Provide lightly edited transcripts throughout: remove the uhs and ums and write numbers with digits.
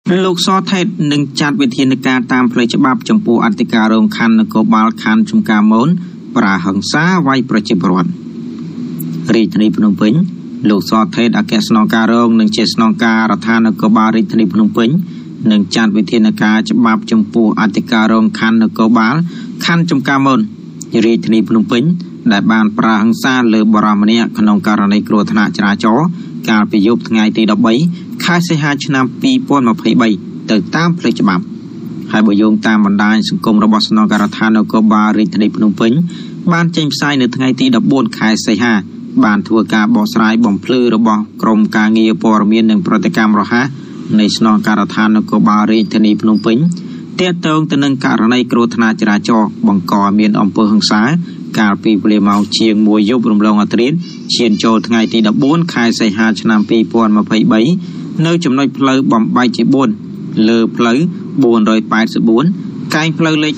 លោកសថេតនឹងចាត់វិធានការតាមផ្លូវច្បាប់ចំពោះអធិការរងខណ្ឌនគរបាលខណ្ឌចំការមូនប្រាហិង្សាវាយប្រជាពលរដ្ឋរាជធានីភ្នំពេញលោកសថេតអគ្គស្នងការរងនិងជាស្នងការរដ្ឋាភិបាលនគរបាលរាជធានីភ្នំពេញនឹងចាត់វិធានការច្បាប់ចំពោះអធិការរងខណ្ឌនគរបាលខណ្ឌចំការមូនរាជធានីភ្នំពេញដែលបានប្រាហិង្សាលើបរិម្នាក់ក្នុងករណីគ្រោះថ្នាក់ចរាចរណ៍កាលពីយប់ថ្ងៃទី13ខែសីហាឆ្នាំ2023ទៅតាមផ្លូវច្បាប់ហើយបើយោងតាមបណ្ដាញសង្គមរបស់ស្នងការដ្ឋាននគរបាលរាជធានីភ្នំពេញបានចេញផ្សាយនៅថ្ងៃទី14ខែសីហាបានធ្វើការបកស្រាយបំភ្លឺរបស់ក្រមការងារព័ត៌មាននិងប្រតិកម្មរហ័សនៃស្នងការដ្ឋាននគរបាលរាជធានីភ្នំពេញទាក់ទងទៅនឹងករណីគ្រោះថ្នាក់ចរាចរណ៍បង្កឲ្យមានអំពើហិង្សាកាលពីវេលាម៉ោងជាង1យប់រំលងអត្រាឈានចូលថ្ងៃទី14ខែសីហាឆ្នាំ2023នៅចំណុចផ្លូវបំបែកជា4លើផ្លូវ484កែងផ្លូវលេខ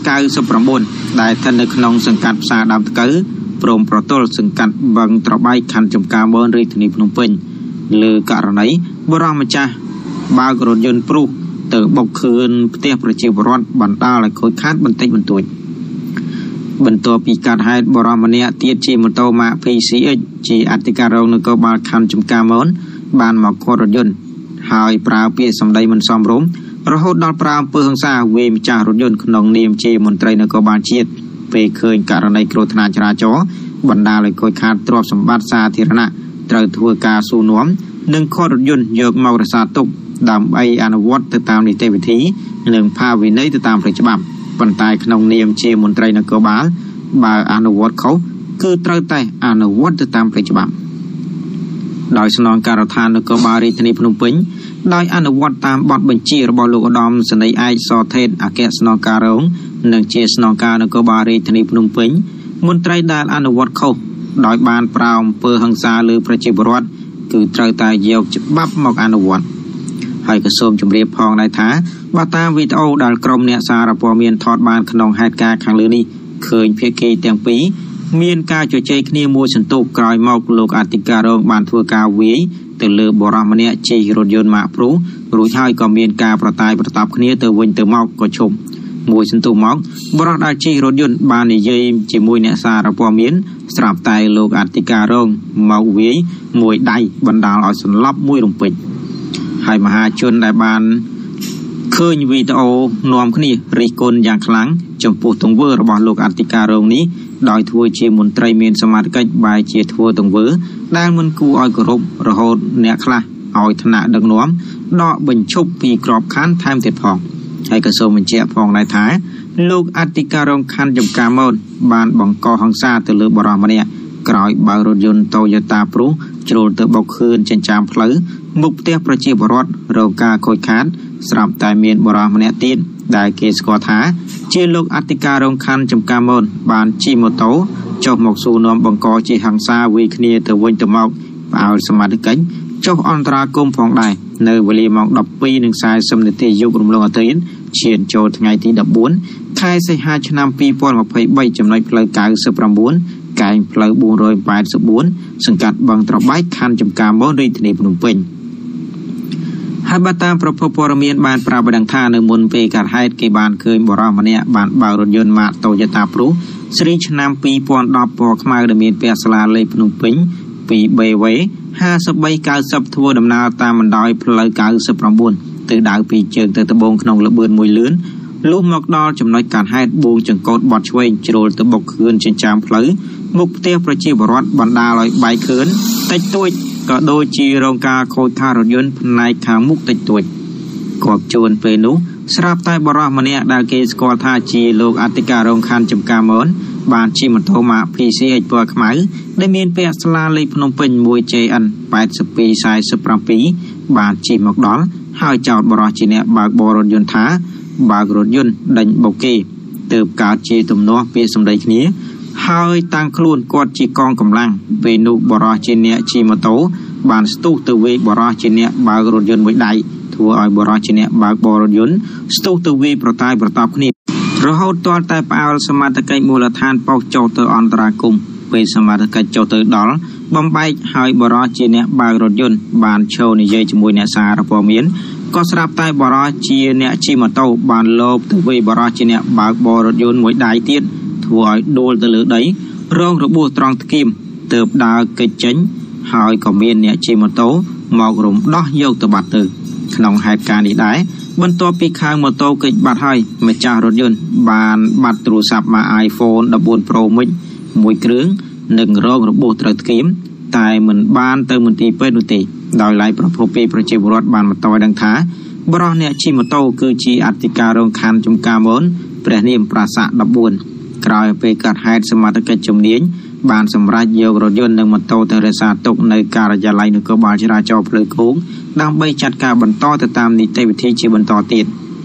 99ដែលស្ថិតនៅក្នុងសង្កាត់ផ្សារដើមថ្កូវព្រមប្រទល់សង្កាត់បឹងត្របែកខណ្ឌចំការមូនរាជធានីភ្នំពេញលើករណីបរិម្ចាស់បើករថយន្តព្រុសទៅបុកខឿនផ្ទះប្រជាពលរដ្ឋបណ្ដាលឲ្យខូចខាតបន្តិចបន្តួចបន្ទាប់ពីកាត់ហេតុបរិម្នាក់ទៀតជាម៉ូតូម៉ាក PCX ជាអធិការរងនគរបាលខណ្ឌចំការមូនបានមកខូចរថយន្តហើយប្រើពាក្យសម្ដីមិនសមរម្យរហូតដល់ប្រើអំពើហិង្សាវាយម្ចាស់រថយន្តក្នុងនាមជាមន្ត្រីនគរបាលជាតិពេលឃើញករណីគ្រោះថ្នាក់ចរាចរណ៍បណ្ដាលឲ្យខូចខាតទ្រព្យសម្បត្តិសាធារណៈត្រូវធ្វើការសួរនាំនិងខូចរថយន្តយកមករក្សាទុកដើម្បីអនុវត្តទៅតាមនីតិវិធីនិងផាវិន័យទៅតាមផ្លូវច្បាប់ប៉ុន្តែក្នុងនាមជាមន្ត្រីនគរបាលបើអនុវត្តខុសគឺត្រូវតែអនុវត្តទៅតាមផ្លូវច្បាប់ដោយស្នងការដ្ឋាននគរបាលរាជធានីភ្នំពេញដោយអនុវត្តតាមបទបញ្ជារបស់លោកឧត្តមសេនីយ៍ឯកសថេតអគ្គស្នងការរងនិងជាស្នងការនគរបាលរាជធានីភ្នំពេញមន្ត្រីដែលអនុវត្តខុសដោយបានប្រើអំពើហិង្សាលើប្រជាពលរដ្ឋគឺត្រូវតែយកច្បាប់មកអនុវត្តហើយក៏សូមជម្រាបផងដែរថាបើតាមវីដេអូដែលក្រុមអ្នកសារព័ត៌មានថតបានក្នុងហេតុការណ៍ខាងលើនេះឃើញភាគីទាំងពីរមានការជជែកគ្នាមួយសន្ទុះក្រោយមកលោកអធិការរងបានធ្វើការវាយទៅលើបរិម្នាក់ជិះរថយន្តម៉ាកព្រុសរួចហើយក៏មានការប្រតាយប្រតាប់គ្នាទៅវិញទៅមកក៏ឈប់មួយសន្ទុះមកបរិដែលជិះរថយន្តបាននិយាយជាមួយអ្នកសារព័ត៌មានស្រាប់តែលោកអធិការរងមកវាយមួយដៃបណ្ដាលឲ្យសន្លប់មួយរំពេចហើយមហាជនដែលបានឃើញវីដេអូនាំគ្នារិះគន់យ៉ាងខ្លាំងចំពោះទង្វើរបស់លោកអធិការរងនេះដោយធ្វើជាមន្ត្រីមានសមត្ថកិច្ចបែរជាធ្វើទង្វើដែលមិនគួរឲ្យគោរពរហូតអ្នកខ្លះឲ្យថ្នាក់ដឹកនាំដកបញ្ឈប់ពីក្របខ័ណ្ឌថែមទៀតផងហើយក៏សូមបញ្ជាក់ផងដែរថាលោកអធិការរងខណ្ឌចំការមូនបានបង្កហិង្សាទៅលើបរិម្នាក់ក្រោយបើករថយន្ត Toyota Prius ជ្រុលទៅបុកខឿនចិញ្ចាមផ្លូវមុខផ្ទះប្រជាពលរដ្ឋរងការខូចខាតស្រាប់តែមានបរិម្នាក់ទៀតដែលគេស្គាល់ថាជាលោកអធិការរងខណ្ឌចំការមូនបានជិះម៉ូតូចុះមកសួរនាំបង្កជាហិង្សាវាយគ្នាទៅវិញទៅមកផ្អើលសមាជិកចុះអន្តរាគមផងដែរនៅវេលាម៉ោង 12:40 នាទីយប់រំលងអត្រាឈានចូលថ្ងៃទី14ខែសីហាឆ្នាំ2023ចំណុចផ្លូវ99កែងផ្លូវ484សង្កាត់បឹងត្របែកខណ្ឌចំការមូនរាជធានីភ្នំពេញហើយបើតាមប្រភពព័ត៌មានបានប្រាប់ដឹងថានៅមុនពេលកើតហេតុគេបានឃើញបរិម្នាក់បានបើករថយន្តម៉ាក Toyota Prius ស៊េរីឆ្នាំ2010ពណ៌ខ្មៅដែលមានពាក្យស្លាលេខភ្នំពេញ 2BW 5390ធ្វើដំណើរតាមបណ្ដោយផ្លូវ99ទៅដៅពីជើងទៅត្បូងក្នុងល្បឿនមួយលឿនលុះមកដល់ចំណុចកាត់ហេតុបួងចង្កូតបត់ឆ្វេងជ្រុលទៅបុកខឿនចិញ្ចាមផ្លូវមុខផ្ទះប្រជាពលរដ្ឋបណ្ដាលឲ្យបែកខឿនតិចតួចក៏ដូចជារងការខូចខាតរថយន្តផ្នែកខាងមុខតិចតួចគាត់ជួនពេលនោះស្រាប់តែបរិសម្នាក់ដែលគេស្គាល់ថាជាលោកអធិការរងខណ្ឌចំការមូនបានជិះម៉ូតូម៉ាក PCX ពណ៌ខ្មៅដែលមានពាក្យស្លាលេខភ្នំពេញ 1JN 8247បានជិះមកដល់ហើយចោទបរិសជាអ្នកបើកបររថយន្តថាបើករថយន្តដេញបុកគេទើបកើតជាទំនាស់ពាក្យសម្ដីគ្នាហើយតាំងខ្លួនគាត់ជាកងកម្លាំងពេលនោះបរិសជាអ្នកជិះម៉ូតូបានស្ទុះទៅវាយបរិសជាអ្នកបើករថយន្តមួយដៃធ្វើឲ្យបរិសជាអ្នកបើកបររថយន្តស្ទុះទៅវាយប្រតាយប្រតាប់គ្នារហូតទាល់តែផ្អើលសមត្ថកិច្ចមូលដ្ឋានបោកចោលទៅអន្តរាគមពេលសមាជិកចូលទៅដល់បំបែកហើយបរិជាអ្នកបើករថយន្តបានឈរនិយាយជាមួយអ្នកសារព័ត៌មានក៏ស្រាប់តែបរិជាអ្នកជិះម៉ូតូបានលោបទៅវិញបរិជាអ្នកបើកបរថយន្តមួយដៃទៀតធ្វើឲ្យដួលទៅលើដីរងរបួសត្រង់ថ្គាមទើបដើរគេចចេញហើយក៏មានអ្នកជិះម៉ូតូមករំដោះយកទៅបាត់ទៅក្នុងហេតុការណ៍នេះដែរបន្ទាប់ពីខាងម៉ូតូគេចបាត់ហើយម្ចាស់រថយន្តបានបាត់ទូរស័ព្ទមក iPhone 14 Pro Max មួយគ្រឿងនិងរងរបួសត្រូវថ្គាមតែមិនបានទៅមន្ទីរពេទ្យនោះទេដោយឡែកប្រភពពីប្រជាពលរដ្ឋបានបន្តឲ្យដឹងថាបរិះអ្នកជិះម៉ូតូគឺជាអធិការរងខណ្ឌចំការមនព្រះនាមប្រាសាទ14ក្រោយពេលកើតហេតុសមាជិកជំនាញបានសម្រេចយករថយន្តនិងម៉ូតូទៅរក្សាទុកនៅការិយាល័យនគរបាលចរាចរណ៍ភ្លើគោកដើម្បីចាត់ការបន្តទៅតាមនីតិវិធីជាបន្តទៀត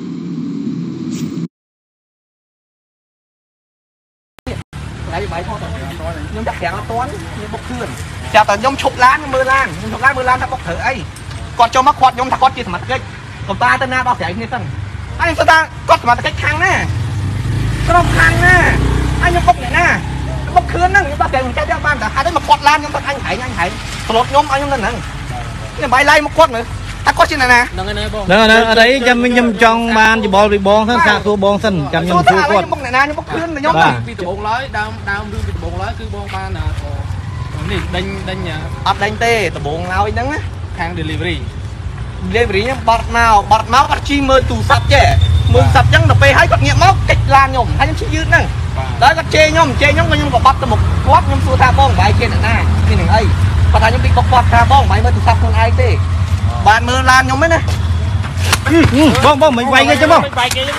ខ្ញុំដាក់ប្រាំងអត់ទាន់ខ្ញុំបុកខឿនចាប់តែខ្ញុំឈប់ឡានមើលឡានថាបុកធ្វើអីគាត់ចូលមកគាត់ខ្ញុំថាគាត់ជាសមាជិកកំតាទៅណាដល់ស្រ័យគ្នាសិនហើយខ្ញុំថាគាត់សមាជិកខាងណាក្រុមខាងណាហើយខ្ញុំបុកអ្នកណាបុកខឿនហ្នឹងខ្ញុំដល់ស្រ័យមិនចេះទេបានតែហេតុអីមកគាត់ឡានខ្ញុំថាអញហែងស្លុតខ្ញុំឲ្យខ្ញុំនៅហ្នឹងខ្ញុំបាយឡៃមកគាត់មើលថាគាត់ជាអ្នកណាហ្នឹងហើយបងហ្នឹងអត់អីចាំខ្ញុំចង់បានច្បល់ពីបងសិនសាកសួរបងសិនចាំខ្ញុំសួរគាត់ខ្ញុំបុកអ្នកណាខ្ញុំបុកខឿនខ្ញុំពីដំបូងឡើយដើមរឿងពីដំបូងឡើយគឺបងបាននេះដេញអត់ដេញទេដំបូងឡើយហ្នឹងខាង delivery ខ្ញុំបាត់មកគាត់ជីមើលទូរស័ព្ទចេះមើលទូរស័ព្ទចឹងដល់ពេលហើយគាត់ងាកមកកិច្ចឡានខ្ញុំហើយខ្ញុំជិះយឺតហ្នឹងដល់គាត់ជេរខ្ញុំក៏ខ្ញុំក៏បាត់ទៅមុខគាត់ខ្ញុំសួរថាបងបាយជាអ្នកណានេះនឹងអីគាត់ថាខ្ញុំពីគាត់ថាបងបាយមើលទូរស័ព្ទខ្លួនឯងទេបានមើលឡានខ្ញុំទេណាបងមិនវាយគេចឹងបង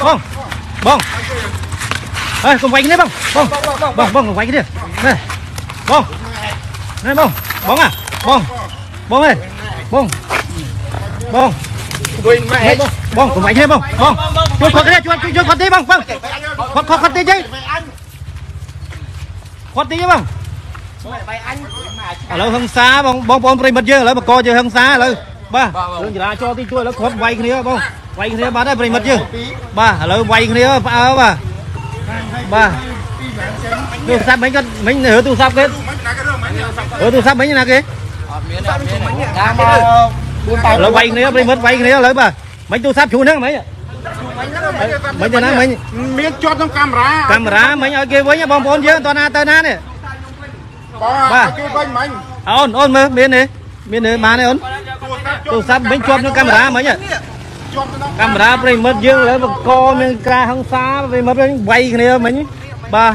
អើកុំវាយគ្នាបងកុំវាយគ្នាបងនេះបងអាបងអើយបងវិញម៉ែបងកុំវាយគ្នាបងជួយគាត់ទេជួយគាត់ទេបងគាត់ទេចេះគាត់ទេបងបាយអញឥឡូវហឹង្សាបងប្អូនប្រិមិត្តយើងឥឡូវបកយើងហឹង្សាឥឡូវបាទរឿងចរាចរណ៍ទីជួយឥឡូវគាត់វាយគ្នាបងវាយគ្នាបាត់ហើយប្រិមិត្តយើងបាទឥឡូវវាយគ្នាផ្អើបាទទូរស័ព្ទមិញគាត់មិញរើទូរស័ព្ទគេទូរស័ព្ទមិញណាគេអត់មានតាមមកឥឡូវវាយគ្នាប្រិមិត្តវាយគ្នាឥឡូវបាទមិញទូរស័ព្ទជួនហ្នឹងមិញទៅណាមិញមានជាប់ក្នុងកាមេរ៉ាមិញឲ្យគេវិញបងប្អូនយើងតើណាទៅណានេះបាទគេវិញមិញអូនមើលមានទេបានទេអូនទូរស័ព្ទមិញជាប់ក្នុងកាមេរ៉ាមិញកាមេរ៉ាប្រិមិត្តយើងឥឡូវបង្កមានការហិង្សាប្រិមិត្តវិញវាយគ្នាមិញបាទ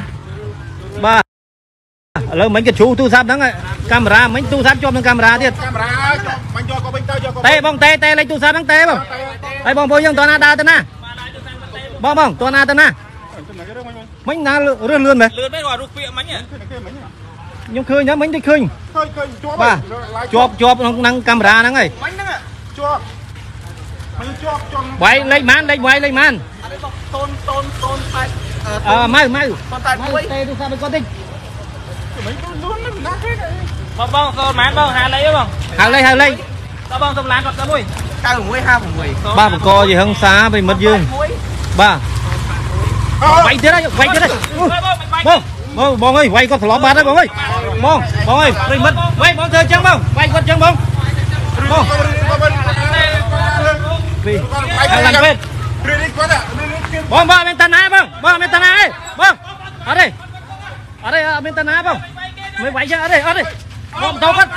ឥឡូវមិញក៏ជ្រូទូរស័ព្ទហ្នឹងកាមេរ៉ាមិញទូរស័ព្ទជាប់នឹងកាមេរ៉ាទៀតកាមេរ៉ាមិញយកក៏វិញទៅទេបងទេលេខទូរស័ព្ទហ្នឹងទេបងហើយបងប្អូនយើងតើណាដើរទៅណាបងតើណាទៅណាមិញណារឿនមែនលឿនមែនគាត់រូបពាក្យមិញខ្ញុំឃើញហ្នឹងមិញទៅឃើញបាទជាប់ក្នុងកាមេរ៉ាហ្នឹងហើយមិញហ្នឹងជាប់វាយលេខម៉ានលេខម៉ាន008ម៉ៅទេទូរស័ព្ទគាត់តិចបងសូនម៉ានបងហាលេខបងហៅលេខតើបងសុំឡានគាត់ទៅមួយ9656បាទបង្កជាហឹង្សាប្រិមិត្តយើងបាទវាយទៀតហើយបងអើយវាយគាត់ត្រឡប់បាត់ហើយបងអើយបងអើយប្រិមិត្តវាយបងធ្វើអញ្ចឹងបងវាយគាត់អញ្ចឹងបងពីខាងឡានពេទ្យបងអត់មានតាណាបងអត់មានតាណាទេបងអត់ទេអត់មានតាណាបងមិនវាយចឹងអត់ទេបងតោគាត់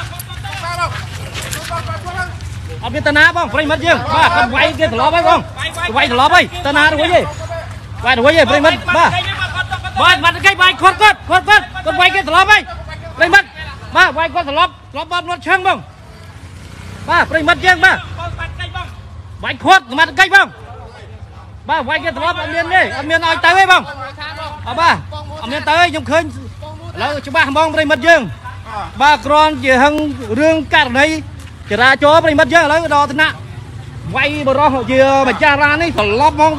អត់មានតាណាបងប្រិមិត្តយើងបាទគាត់វាយគេត្រឡប់ហើយបងវាយត្រឡប់ហើយតាណារួចទេវាយរួចទេប្រិមិត្តបាទបាត់គេវាយគាត់វាយគេត្រឡប់ហើយប្រិមិត្តបាទវាយគាត់ត្រឡប់បាត់រត់ឈឹងបងបាទប្រិមិត្តយើងបាទវាយគាត់សមត្ថកិច្ចបងបាទវាយគេត្រឡប់អត់មានទេអត់មានឲ្យទៅទេបងបាទអត់មានទៅទេខ្ញុំឃើញឥឡូវច្បាស់ហ្មងប្រិមិត្តយើងបាទគ្រាន់ជាហឹងរឿងករណីចរាចរណ៍ប្រិមិត្តយើងឥឡូវដល់ថ្នាក់វាយបរោះជាម្ចាស់ឡាននេះត្រឡប់ហ្មង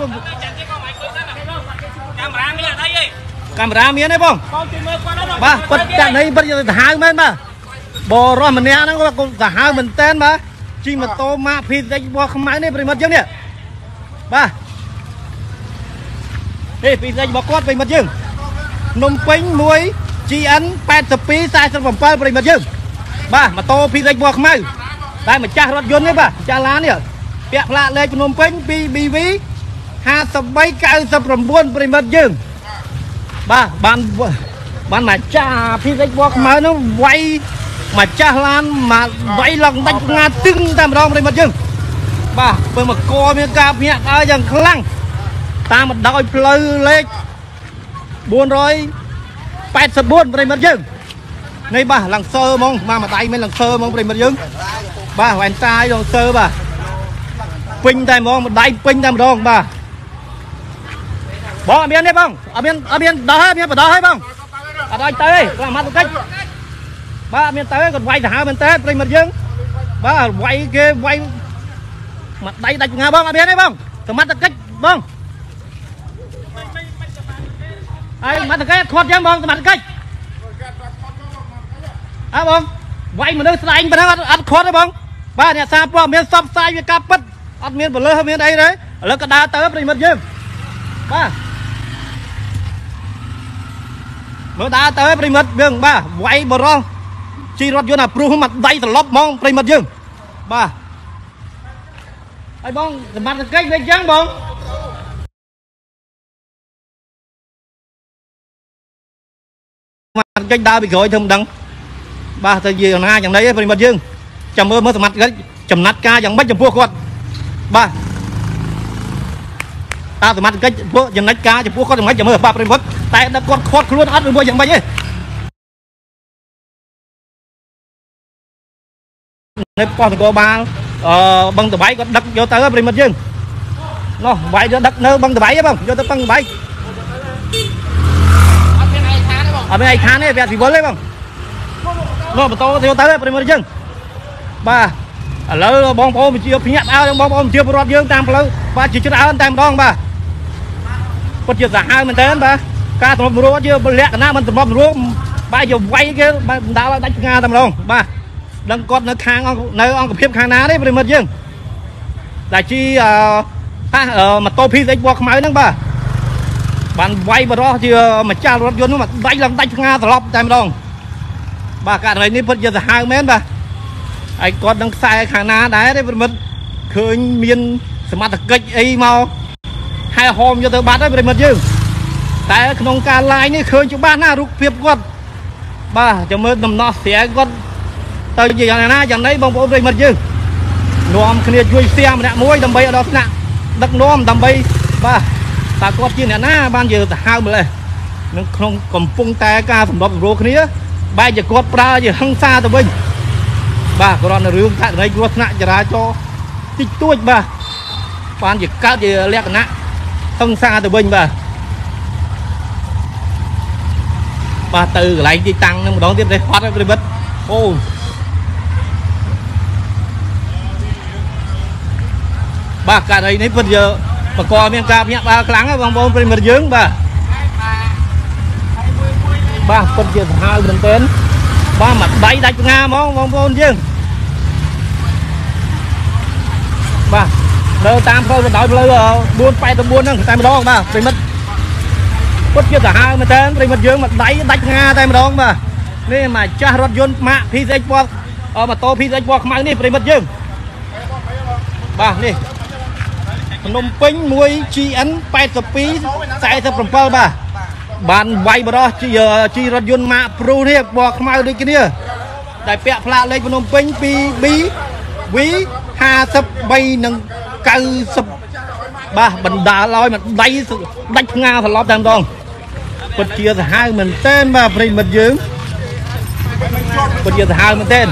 កាមេរ៉ាមានអត់អីទេកាមេរ៉ាមានទេបងជួយមើលគាត់ហ្នឹងបាទពិតចាក់នេះពិតទៅហៅមែនបាទបរោះម្នាក់ហ្នឹងគាត់ទៅហៅមែនតែនបាទជិះម៉ូតូម៉ាកភីតិចរបស់ខ្មៅនេះប្រិមិត្តយើងនេះបាទនេះភីតិចរបស់គាត់ប្រិមិត្តយើងនំពេញ1 GN 82 47ប្រិមត្តយើងបាទម៉ូតូភីរិចបោះខ្មៅតែម្ចាស់រថយន្តនេះបាទចាស់ឡាននេះពាក់ផ្លាកលេខភ្នំពេញ 2BV 5399ប្រិមត្តយើងបាទបានម្ចាស់ភីរិចបោះខ្មៅនោះវាយម្ចាស់ឡានមកវាយឡើងដាច់ផ្ងាទឹងតែម្ដងប្រិមត្តយើងបាទពេលមកកមានការភ្ញាក់ឲ្យយ៉ាងខ្លាំងតាមមកដោយផ្លូវលេខ484ប្រិមត្តយើងនេះបាទឡង់សើហ្មងមកដៃមិនឡង់សើហ្មងប្រិមត្តយើងបាទវ៉ែនតាយឡង់សើបាទពេញតែហ្មងម្ដាយពេញតែម្ដងបាទបងអត់មានទេបងអត់មានដោះហើយមានបដោះហើយបងអត់ឲ្យទៅទេគាត់មកទៅកិច្ចបាទអត់មានទៅទេគាត់វាយទៅហើមែនតើប្រិមត្តយើងបាទវាយគេវាយមកដៃដាច់ងាបងអត់មានទេបងសមត្ថកិច្ចបងហើយសមត្ថកិច្ចខាត់យ៉ាងបងសមត្ថកិច្ចអើបងវាយមនុស្សស្ដែងប៉ុណ្ណឹងអត់ខាត់ទេបងបាទអ្នកសារព័ត៌មានសពផ្សាយវាការពិតអត់មានបលឹះមានអីទេឥឡូវក៏ដើរទៅប្រិមិត្តយើងបាទមើលដើរទៅប្រិមិត្តយើងបាទវាយបរោះជីរថយន្តអាព្រុសមកដៃត្រឡប់ហ្មងប្រិមិត្តយើងបាទហើយបងសមត្ថកិច្ចវិញចឹងបងសមត្ថកិច្ចដើរពីក្រោយធ្វើមិនដឹងបាទទៅនិយាយណាយ៉ាងណីប្រិមិត្តយើងចាំមើលសមត្ថកិច្ចចំណាត់ការយ៉ាងម៉េចចំពោះគាត់បាទតើសមត្ថកិច្ចពួកចំណាត់ការចំពោះគាត់យ៉ាងម៉េចចាំមើលបាទប្រិមិត្តតែដឹកគាត់ខាត់ខ្លួនអត់ឬមួយយ៉ាងម៉េចទេនៅប៉ុស្តិ៍នគរបាលបឹងតបៃគាត់ដឹកយកទៅប្រិមិត្តយើងនោះវាយយកដឹកនៅបឹងតបៃបងយកទៅបឹងតបៃអត់មានឯកឋានទេបងអត់មានឯកឋានទេវគ្គស៊ីវិលទេបងនោះម៉ូតូទៅយកទៅប្រិមិត្តយើងបាទឥឡូវបងប្អូនជាភ្ញាក់ឲ្យបងប្អូនជាពលរដ្ឋយើងតាមផ្លូវបាទជាច្រើនតែម្ដងបាទពិតជាសាហាវមែនតើបាទការសម្របរួលជាលក្ខណៈមិនសម្របរួលបាទយកវាយគេបាទបណ្ដាលឲ្យដាច់ផ្ងាតែម្ដងបាទដឹងគាត់នៅខាងនៅអង្គភាពខាងណាទេប្រិមិត្តយើងតែជីម៉ូតូ PSX ពណ៌ខ្មៅហ្នឹងបាទបានវាយបរោះជាម្ចាស់រថយន្តនោះមកដាច់ឡើងដាច់ផ្ងាត្រឡប់តែម្ដងបាទករណីនេះពិតជាសាហាវមែនបាទហើយគាត់នឹងខ្សែខាងណាដែរទេប្រិមិត្តឃើញមានសមត្ថកិច្ចអីមកហែហោមយកទៅបាត់ហើយប្រិមិត្តយើងតែក្នុងការ live នេះឃើញច្បាស់ណាស់រូបភាពគាត់បាទចាំមើលដំណោះស្រាយគាត់ទៅយ៉ាងណាយ៉ាងណីបងប្អូនប្រិមិត្តយើងនាំគ្នាជួយផ្ទះម្នាក់មួយដើម្បីឲ្យដល់ថ្នាក់ដឹកនាំដើម្បីបាទតើគាត់ជាអ្នកណាបានយកទៅហៅម្លេះនឹងក្នុងកំពុងតែការសម្របសម្រួលគ្នាបែរជាគាត់ប្រើជាហិង្សាទៅវិញបាទគ្រាន់តែរឿងករណីគ្រោះថ្នាក់ចរាចរណ៍តិចតួចបាទបានជាកើតជាលក្ខណៈហិង្សាទៅវិញបាទបាទទៅកន្លែងទីតាំងនឹងម្ដងទៀតទេហត់ហើយប្រិមិត្តអូបាទករណីនេះពិតជាបកកមានការភ្ញាក់ផ្អើលខ្លាំងហើយបងប្អូនប្រិមិត្តយើងបាទពិតជាសាហាវមែនទែនបាទមកដៃដាច់ផ្ងាហ្មងបងប្អូនយើងបាទនៅតាមផ្លូវទៅដោយផ្លូវ484ហ្នឹងតែម្ដងបាទប្រិមិត្តពិតជាសាហាវមែនទែនប្រិមិត្តយើងមកដៃដាច់ផ្ងាតែម្ដងបាទនេះមកចាស់រថយន្តម៉ាក PSX ពណ៌ម៉ូតូ PSX ពណ៌ខ្មៅនេះប្រិមិត្តយើងបាទនេះភ្នំពេញ 1GN 82 47បាទបានវាយបរោះជីរថយន្តម៉ាកព្រុសនេះពណ៌ខ្មៅដូចគ្នាដែលពាក់ផ្លាកលេខភ្នំពេញ 2BV 53និង90បាទបណ្ដាលឲ្យមកដៃដាច់ផ្ងាត្រឡប់តែម្ដងពិតជាសាហាវមែនទែនបាទប្រិមិត្តយើងពិតជាសាហាវមែនទែន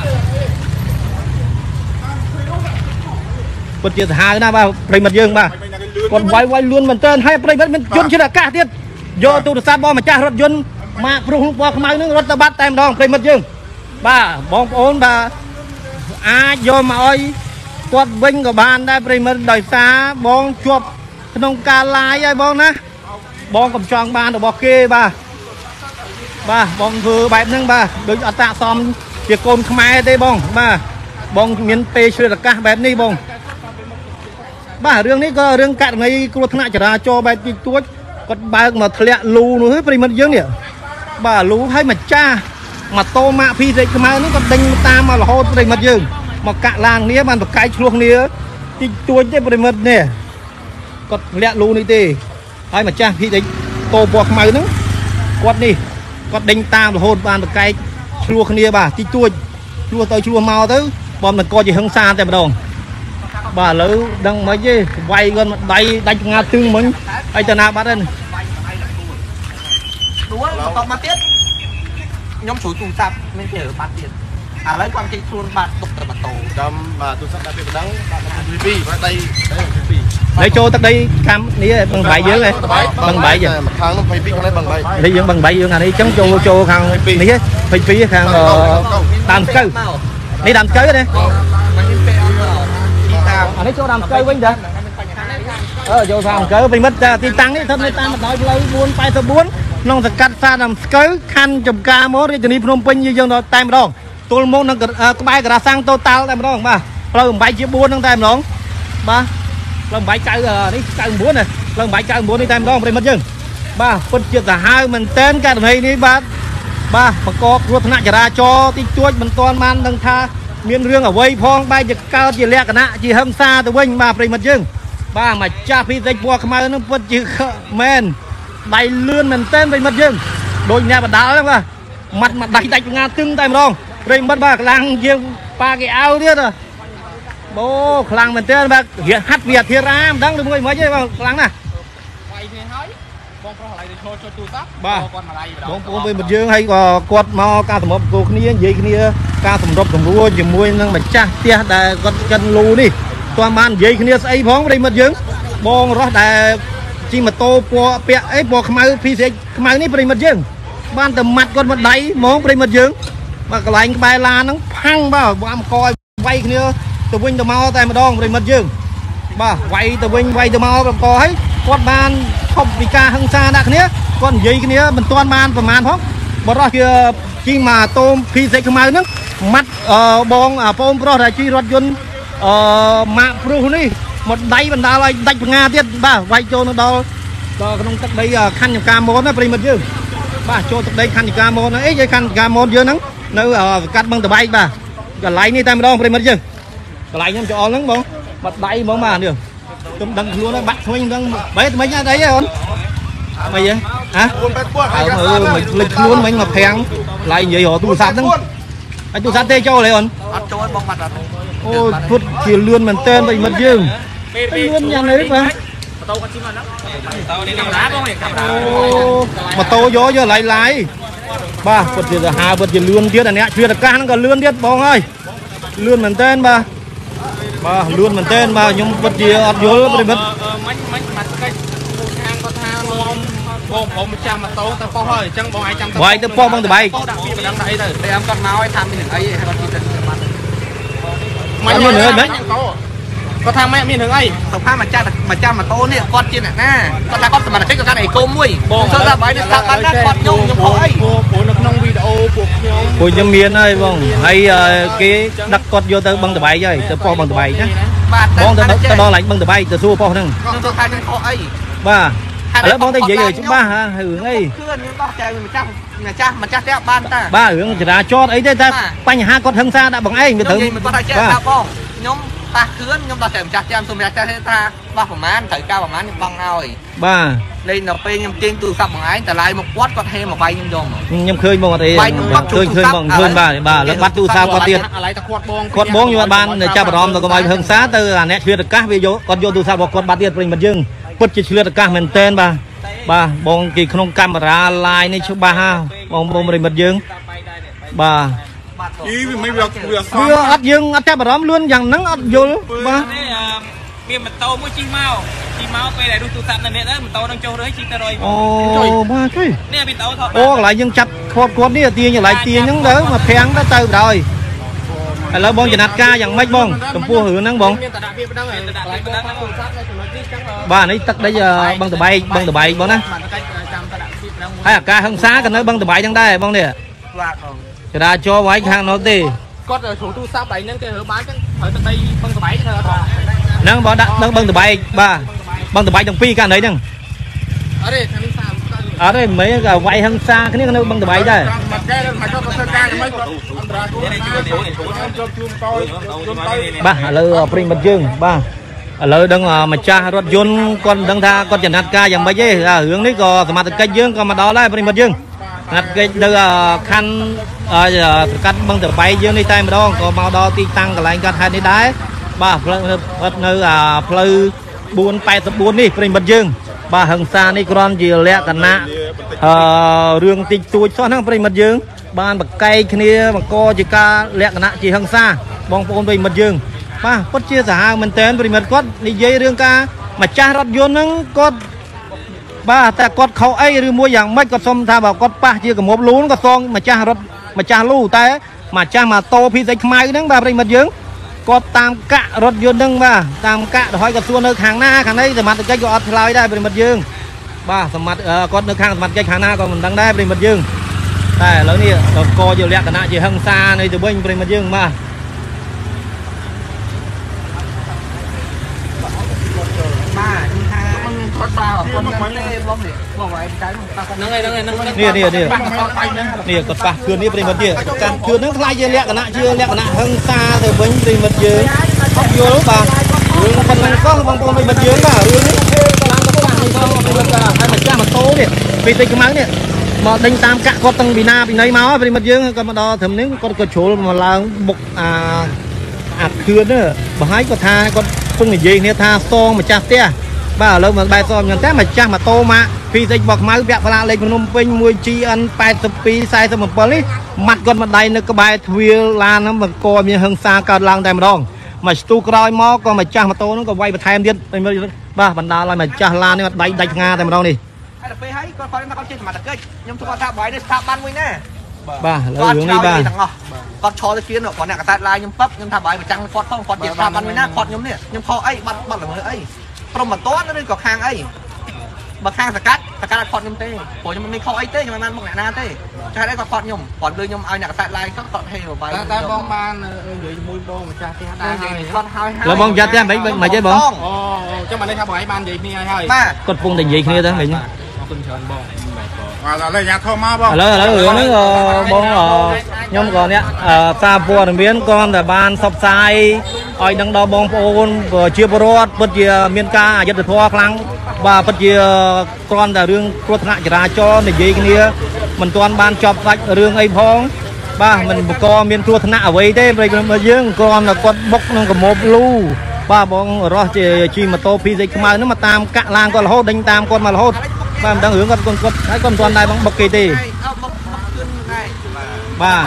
ពិតជាសាហាវណាស់បាទប្រិមិត្តយើងបាទគាត់វាយលឿនមែនទែនហើយប្រិមិត្តមានយន្តជាតិអាកាសទៀតយកទូរស័ព្ទរបស់ម្ចាស់រថយន្តម៉ាកព្រុសពណ៌ខ្មៅនឹងរត់ទៅបាត់តែម្ដងប្រិមិត្តយើងបាទបងប្អូនបាទអាចយកមកឲ្យគាត់វិញក៏បានដែរប្រិមិត្តដោយសារបងជាប់ក្នុងការ live ហើយបងណាបងកំចង់បានរបស់គេបាទបងធ្វើបែបហ្នឹងបាទដូចអត់តាក់សមជាកូនខ្មែរទេបងបាទបងមានពេលឆ្លៀតឱកាសបែបនេះបងបាទរឿងនេះក៏រឿងករណីគ្រោះថ្នាក់ចរាចរណ៍បែបតិចតួចគាត់បើកមកធ្លាក់លូនោះប្រិមិត្តយើងនេះប bà lú hay mà cha mà tô mạ phi dịch mà nó còn đánh ta mà là hô đây mất dừng mà cả làng nia bàn cái chuông nia thì chuối thế đây mất nè còn lẹ lú này tê hay mà cha phi dịch tô bọc mày nó quạt đi quạt đánh ta là hô bàn cái chuông nia bà thì chuối chua tới chua mau tới bom mình coi gì hơn xa tại đồng bà lỡ đang mấy gì quay gần đây đánh ngã tư mình ai ta nào bắt lên đúng không mà tiếp nhóm chủ tụ tập mình chờ bắt tiền lấy con cái chuông bạn tục từ mặt tổ đâm mà tôi sắp đặt việc đắng vì và đây để cho tắt đây cam ní bằng bảy dưới này bằng bảy giờ thằng nó phải biết con này bằng bảy đi dưỡng bằng bảy dương này đi chống cho thằng ní phải phí thằng đàm cây đi đàm cây đây anh ấy cho đàm cây quanh đó vô thằng cây mình mất tiền tăng ấy thân này ta mà nói lấy buôn tay tôi buôn nông thực cắt xa đàm cây khăn chùm ca mốt đi từ Phnom Penh như dương đó tay mà đong tôi muốn nó có bay cả sang total tay mà đong mà rồi bảy chiếc buôn trong tay mà đong ba lần bảy chơi đi chơi buôn này lần bảy chơi buôn đi tay mà đong đây mất dương ba phân chia cả hai mình tên cái này đi ba mà có ruột nặng ra cho tí chuối mình toàn man đằng tha miền riêng ở vây phong bay giật cao chỉ lẹ cả nạ chỉ hâm xa từ bên mà phải mất dương ba mà cha phi dây bùa khai nó phân chia men đầy lươn mình tên phải mất dương đôi nhà mà đá lắm à mặt mà đầy đầy ngà tưng tay mà đong đây mất ba làng dương ba cái áo biết rồi bố làng mình tên ba hát Việt thì ra đang được mấy chứ vào làng nè ba bông bên một dương hay có quạt mò ca thầm một cô kia gì kia ca thầm rộp thầm rùa chỉ mùi năng mà cha tia đại con chân lù đi toàn man gì kia ấy phóng đây một dương bông rót đại chỉ mà tô po pẹ ấy po khmai phi sẽ khmai ní đây một dương ban tầm mặt con một đáy món đây một dương mà cái lạnh bài la nó phăng bao bám coi quay kia từ vinh từ mau tay mà đong đây một dương ba quay từ vinh quay từ mau làm coi quạt ban không bị ca hăng xa đặc nhé con gì cái này mình toàn man và man phóng bỏ ra kia chi mà tôm phi sẽ không ai nữa mắt bong bom pro là chi rót dân mạng pro này một đáy mình đã lại đánh nga tiết ba vay cho nó đo trong tận đây khăn nhiều cam món nó phải mất chứ ba cho tận đây khăn nhiều cam món ấy cái khăn cam món dưa nắng nơi cắt băng từ bay ba cái lấy này tay mình đo phải mất chứ cái lấy nhắm cho lắm bông mặt đáy bóng mà được chúng đăng luôn nó bắt thôi đăng bé mấy nhà đấy không mày vậy hả mày lịch luôn mình mà phèn lại vậy họ tu sát đó anh tu sát tê cho lại còn ôi phút chỉ lươn mình tên vậy mất dương lươn nhà này mà tô gió giờ lại lái ba vật gì là hà vật gì lươn tiết này nè chưa được cá nó còn lươn tiết bông ơi lươn mình tên ba ba luôn mình tên mà nhưng vật gì ở dưới bên bên bông một trăm mà tố tao có hơi chẳng bông ai trăm vậy tao po bằng từ bay để em con máu ai tham thì ấy hay con chỉ mấy người nữa đấy có tham mấy miền hướng ấy tổng pha mà cha mà tố nè con trên này nè con ta con mà thích con này cô muối cho ra bãi để ta bắn ra con nhung nhung khói nó nông video của nhân miền ơi vâng hay cái đặt con vô tới bằng từ bay vậy tao po bằng từ bay nhá bông tao đo lại bằng từ bay tao xua po nè ba ở bông tay gì rồi chúng ba hả hưởng ấy ba hưởng chỉ là cho ấy đây ta bánh hai con thân xa đã bằng ấy người thử nhóm ta khứa nhóm ta xem chặt em xung ra cha ta ba phần mán thời cao bằng mán bằng nào ba lên là pe nhom trên từ sập bằng ấyแต่ lại một quát có thêm một bay nhom khơi mong thì khơi mong khơi ba là bắt tu sao có tiền quát bóng như ban để cha brom rồi có mấy hương xá từ là nét chuyên được cá video còn vô tu sao có quát bắt tiền mình dương quất chỉ chuyên được cá mình tên ba bong kỳ không camera line này cho ba ha bong mình dương ba vừa ắt dương ắt cha bà đóm luôn rằng nắng ắt vô ba miền mình tô mới chi mau về lại đu tụ tập này đó mình tô đang trâu đấy chi ta rồi ô ba cái nè bị tô thôi ô lại dương chặt con đi là tiền như lại tiền những đó mà phèn đã từ rồi là bong chỉ nát ca rằng mấy bong tầm pua hưởng nắng bong ba này tắt đấy giờ băng từ bay bong nè hay là ca không xá cái nơi băng từ bay trong đây bong nè thì ra cho vài hàng nó đi con ở thủ tu sao bảy nên cái hở bán cái thời đây băng từ bảy thôi nâng bỏ đặt nâng băng từ bảy ba băng từ bảy trong pi can đấy nè ở đây mấy cái quay hăng xa cái này bằng tờ bay đây ba lời prim bật dương ba lời đang mà cha rót dôn con đang tha con chẳng hạt ca dạng mấy chứ hướng đấy có mà cách dương còn mà đó là prim bật dương hạt cái đây khăn cắt bằng tờ bay dương đi tay mà đó có màu đo ti tăng cái lại cắt hai đi đáy ba nơi pleu buôn bay tập buôn đi prim bật dương ba hằng xa này con gì lẹ cả nạ rương tịch tuổi xóa năng prim bật dương ban bậc cây kia bằng co chỉ ca lẹ cả nạ chỉ hằng xa bong bóng prim bật dương ba cốt chia sẻ mình tên prim bật cốt đi dây rương ca mà cha rót dôn nâng cốt baแต่กดเขาไอ้หรือมัวอย่างไม่ก็ส้มท่าแบบกดป้าเชื่อกับมบลุ้นก็ซองมาจ้ารถมาจ้าลู่แต่มาจ้ามาโตพี่ใส่ขมายนั่งแบบริมเยื้องก็ตามกะรถยนต์นั่งบ้าตามกะถอยกับส่วนเนื้อข้างหน้าข้างในสมัติก็อัดลายได้ริมเยื้องบ้าสมัติกดเนื้อข้างสมัติข้างหน้าก็มันดังได้ริมเยื้องแต่แล้วนี่เราโกอยู่แล้วกันนะจีฮังซาในตัวเบิ้งริมเยื้องมานี่กดปะคืนนี้ปริมาณเยอะการคืนนั้นใครจะเลี้ยกันนะเชื่อเลี้ยกันนะทั้งซาแต่เบิ้งปริมาณเยอะท็อปโย่ป่ะเรื่องคนนั้นก็บางคนปริมาณเยอะป่ะเรื่องนี้กำลังก็ต่างกันก็เป็นการให้มันจ้ามาโตเนี่ยปีติกมังเนี่ยมาดึงตามกะก็ตั้งปีนาปีไหนมาปริมาณเยอะก็มาดอถึงนี้ก็โฉลมาล้างบุกคืนเนี่ยบ่ให้ก็ทาก็พึ่งในยีเนี่ยทาซองมาจ้าเตี้ยบ้าแล้วมันใบซอมอย่างแต่มาจ้ามาโตมาพี่จะบอกมาแบบเวลาเลยพนมเป็นมวยจีอัน80 ปีใส่สมบัติมัดก่อนมาได้นึกกระบายทวีลานน้ำมันกอมีหงซาการลังแต่มาดองมาตูกรอยมอก็มาจ้ามาโตนั่นก็ไว้มาแทนเดียนเป็นบ้าบรรดาอะไรมาจ้าลานนี่มาได้งาแต่มาดองนี่ไปให้ก็คอยมาเขาเชื่อมาตะเกียบยังทุกคนทำไว้ในสถาบันไว้แน่บ้าแล้วอยู่นี่บ้าก็ชอตะเกียบเนาะก่อนเนี่ยกระต่ายลายยังปั๊บยังทำไว้มาจังฟอดต้องฟอดเดียบสถาบันไว้แน่ฟอดยังเนี่ยยังพอไอ้บัตรหรือไอ้ปรมาโต้นั่นเป็นก่อคางไอ้บางคางสกัดคอดยมเต้ผมยังไม่เข้าไอ้เต้ยังมันบอกหน้าเต้จะได้ก็คอดยมก่อนเลยยมเอาหนักใส่ลายก็คอดให้เราไปแต่บองบานอยู่มวยโบมันจะที่ได้แล้วบองจัดแจ้งไม่ใช่บองจะมาได้ทำไอ้บานใหญ่นี่ไงมากดปุ่งแต่ใหญ่นี่ทั้งนี้คุณเชิญบองlà lấy nhà thô ma bông. Nó bông nhom còn nhá, ta vua đồng biến con là ban sập sai, ai đang đo bông ôn vừa chia bớt, bất chia miền ca dân được thua khăng, và bất chia con là riêng pro thạ ra cho để gì cái này, mình toàn ban chọc sạch riêng ấy phong, ba mình co miền pro thạ vậy thế, bây giờ mà riêng con là con bốc nó có một lu, ba bông rồi chỉ mà to phi dịch mà nó mà tam cạ lang con là hốt đánh tam con mà là hốt. Ba đang hướng con toàn này bằng bọc kỳ tì ba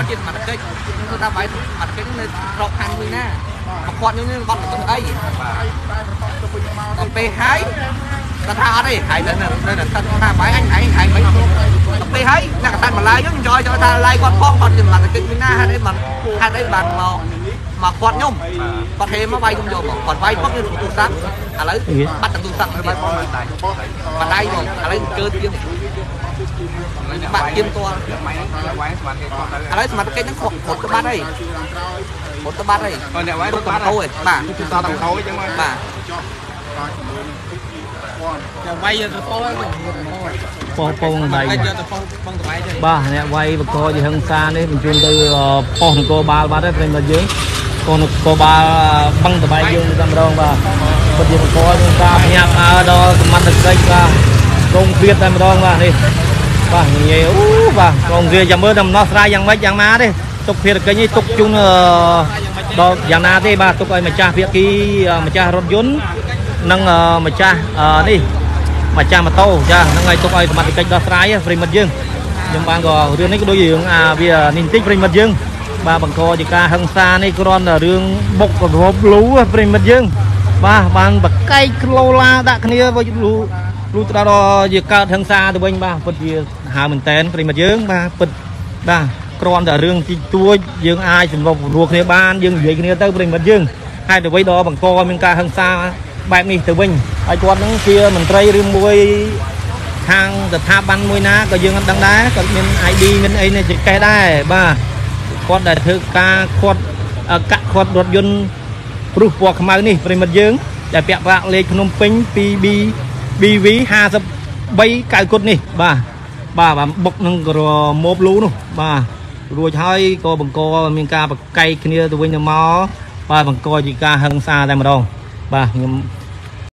tập hái ta tha đi hái lên là ta bãi anh hái mấy tập hái là ta mà lai cho ta lai con phong còn nhìn mặt cái kinh na hai đấy bàn mà quạt nhung còn thêm nó bay không vô còn bay mất lên tủ sắt lấy bắt tủ sắt bay mà đây rồi lấy cơ tiêm bạn tiêm to lấy mặt cái nó một cái bát đây một cái bát đây còn nhà máy một cái khối bà chúng ta làm khối chứ mà bà quay giờ phong đây ba nè quay và coi gì hơn xa đấy mình chuyên từ phong cô ba đấy bên là dưới còn cô ba băng từ bay dương ra đâu và bây giờ coi chúng ta nhạc đó mặt được đây ra công viên tại đâu mà đi và nhiều và còn kia giờ mới nằm nó ra yang mấy yang má đi tục việc cái như tục chung đó yang na thế ba tục ai mà cha việc kia mà cha rốt dốn nâng mà cha đi mà cha mà to cha nâng ngày tục ai mặt cách đó trái free mặt dương nhưng bạn có riêng này cái đối tượng bây giờ nhìn tích free mặt dương ba bằng co chỉ ca hăng xa này con là đường bốc và hộp lú free mặt dương ba bạn bậc cây lô la đã kia với lú lú ta đo chỉ ca hăng xa từ bên ba phần gì hà mình tên free mặt dương ba phần ba con là đường chỉ tua dương ai chỉ một ruột này ban dương vậy kia tới free mặt dương hai từ bên đó bằng co mình ca hăng xa bài mình từ bên ai con nó kia mình tray riêng môi hàng từ tha ban môi ná có dương đăng đá còn mình ai đi mình ấy này chỉ cái đây ba con đại thư ca con cắt con đột dân rùa bọc màu này về mặt dương để bẹt vạc lên phnom penh bb ví 50 bay cài cột này ba bà bốc nâng rồi mốp lú nữa bà rồi thấy có bằng co miếng ca bạc cây kia từ bên nhà máu bà bằng coi gì ca hơn xa đây mà đâu bà